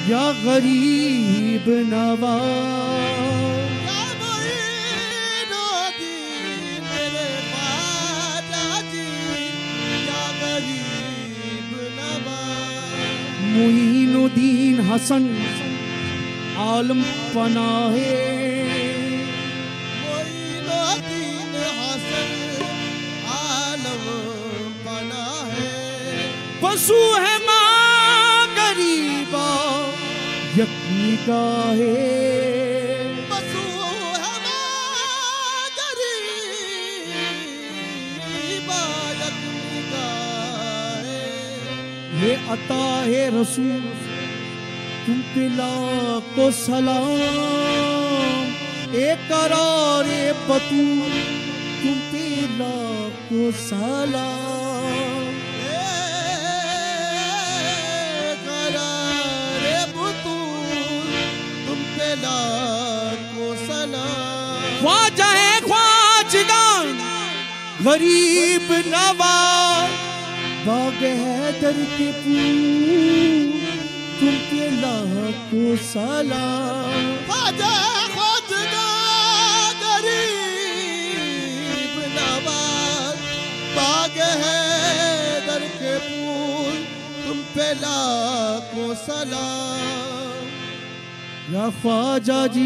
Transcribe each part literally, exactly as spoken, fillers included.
या गरीब नवाज, मेरे ख्वाजा जी या गरीब नवाज। मुईनुद्दीन हसन आलम पनाहे, मुईनुद्दीन हसन आलम पनाहे। पशु है माँ गरीबा यक निगाहे, पशु है माँ गरीबा यक निगाहे। ये अता है रसूल तुम पे लाखों सलाम, एक करार पतू तुम पे लाखों सलाम। करार बतूल तुम पे लाखों सलाम। ख्वाजा है ख्वाजगान गरीब नवाज, बाग हैदर के फूल तुम पे लाखों सलाम। ख्वाजा ख्वाजगान गरीब नवाज, बाग हैदर के फूल तुम पे लाखों सलाम। या ख्वाजा जी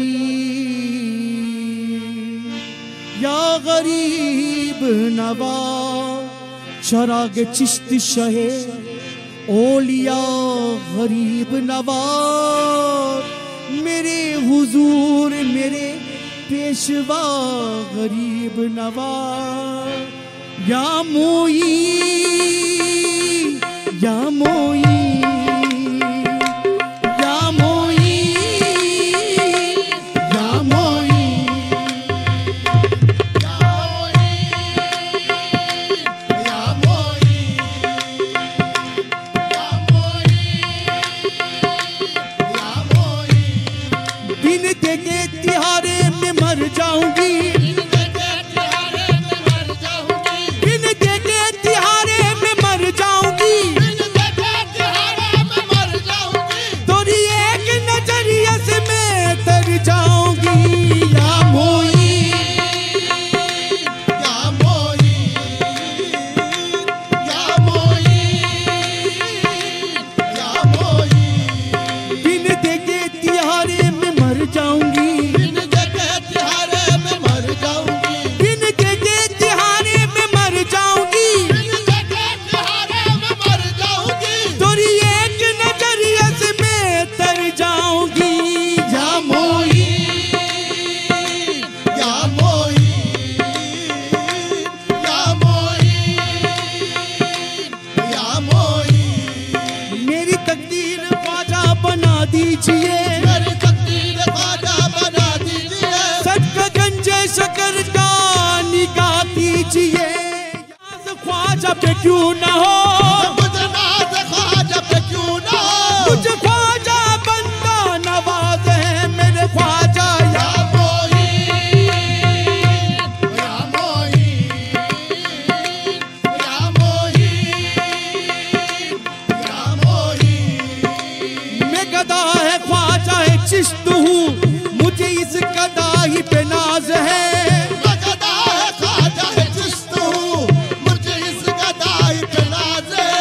या गरीब नवाज, चराग चिश्त शहे ओलिया गरीब नवाज, मेरे हुजूर मेरे पेशवा गरीब नवाज। या मोई या मोई या मोई या मोई या मोई या मोई। बिन देखे तिहारे में मर जाऊंगी, बिन देखे तिहारे में मर जाऊंगी, बिन देखे तिहारे में मर जाऊंगी, बिन देखे तिहारे में मर जाऊंगी। तोरी एक नजरिए से मैं तर जाऊंगी। या मोई या मोई या मोई या मोई। बिन देखे तिहारे में मर जाऊंगी, बिन देखे तिहारे में मर जाऊंगी, बिन देखे तिहारे में मर जाऊंगी, बिन देखे तिहारे में मर जाऊंगी। तोरी एक नजरिए से मैं तर जाऊंगी। या मोई या मोई या मोई या मोई। मेरी तकदीर ख्वाजा बना दीजिए, मेरी तकदीर ख्वाजा बना दीजिए। सदका गंजे शकर का निगाह कीजिए। नाज़ ख्वाजा पे क्यों ना हो, मुझे नाज़ ख्वाजा पे क्यों ना हो। मुझे ख्वाजा बंदा नवाज है मेरे ख्वाजा। या या मोई या मोई या मोई या मोई। मैं गदा है ख्वाजा है चिश्त हूँ, मुझे इस गदाही पे नाज है। गदा है ख्वाजा है चिश्त हूँ, मुझे इस गदाई पे नाज है।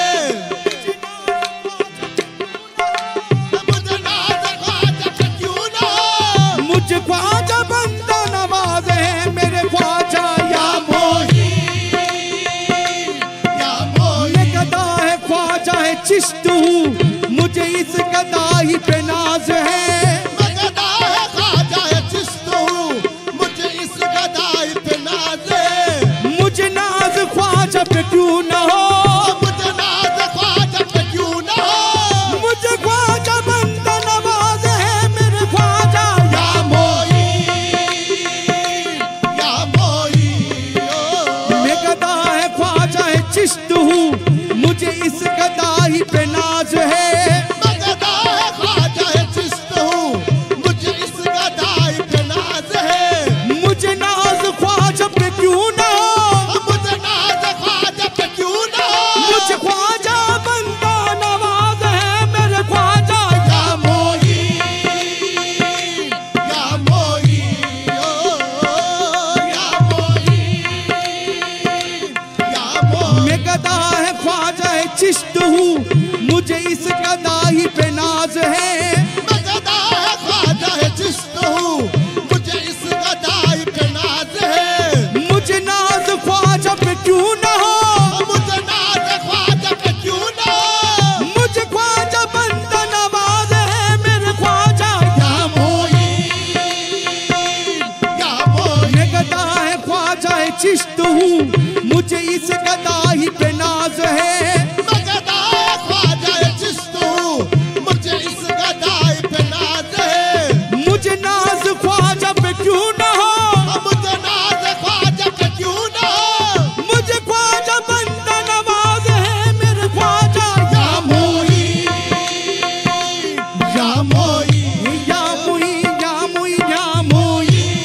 मुझे नाज ख्वाजा पे क्यों ना हो। मुझे ख्वाजा बंदा नवाज है मेरे ख्वाजा। या मोई या मोई मैं गदा है ख्वाजा है चिश्त हूँ, मुझे इस गदाही पे नाज है। गदा है ख्वाजा है चिश्त हूँ, मुझे इस गदाई पे नाज है। मुझे नाज ख्वाजा पे क्यों ना हो, मुझे नाज ख्वाजा पे क्यों ना हो। मुझे ख्वाजा बंदा नवाज है मेरे ख्वाजा। या मोई या मोई मैं गदा है ख्वाजा है चिश्त हूँ, मुझे इस गदाही पे नाज है। गदा है ख्वाजा है चिश्त हूँ, गदा ही पे नाज है। मैं गदा है ख्वाजा है चिश्त हूँ, मुझे इस गदाई पे नाज है। मुझे नाज ख्वाजा पे क्यों ना हो, मुझे नाज ख्वाजा पे क्यों ना हो। मुझे ख्वाजा बंदा नवाज है मेरे ख्वाजा या मोईन, या मोईन। मैं गदा है ख्वाजा है चिश्त हूँ, मुझे इस गदा ही पे नाज है। मैं गदा है ख्वाजा है चिश्त हूँ, मुझे इस गदाई पे नाज है। मुझे नाज ख्वाजा पे क्यों ना हो, मुझे नाज ख्वाजा पे क्यों ना हो। मुझे ख्वाजा बंदा नवाज है मेरे ख्वाजा या मोईन, या मोईन, या मोईन, या मोईन, या मोईन।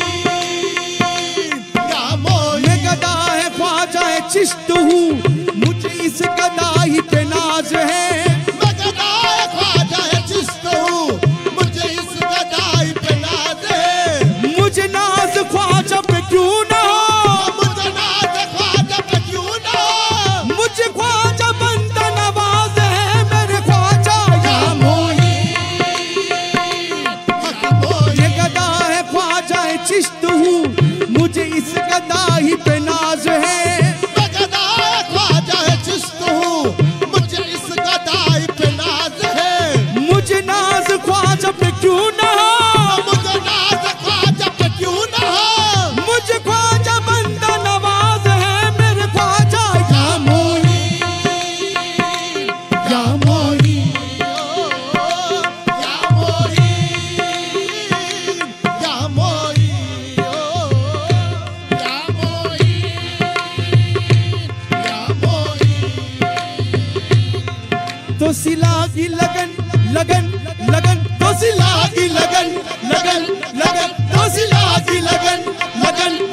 या मोईन। मैं गदा है ख्वाजा है चिश्त हूँ, मुझे इस गदा ही पे नाज है। मैं गदा है ख्वाजा है चिश्त हूँ, मुझे इस गदाई पे नाज है। मुझे नाज ख्वाजा पे क्यों ना हो, मुझे नाज ख्वाजा पे क्यों ना हो। मुझे ख्वाजा बंदा नवाज है मेरे ख्वाजा या मोईन। हक मोईन। ये गदा है ख्वाजा है चिश्त हूँ, मुझे इस गदा ही पे नाज है। मैं गदा है ख्वाजा है चिश्त हूँ, मुझे इस गदाई पे नाज है। मुझे नाज ख्वाजा पे क्यों ना हो, मुझे नाज ख्वाजा पे क्यों ना हो। मुझे ख्वाजा बंदा नवाज है मेरे ख्वाजा या मोईन, या मोईन, या मोईन, या मोईन, या मोईन, या मोईन। तो सिला की लगन लगन लगन, तो सिला की लगन लगन लगन, तो सिला की लगन लगन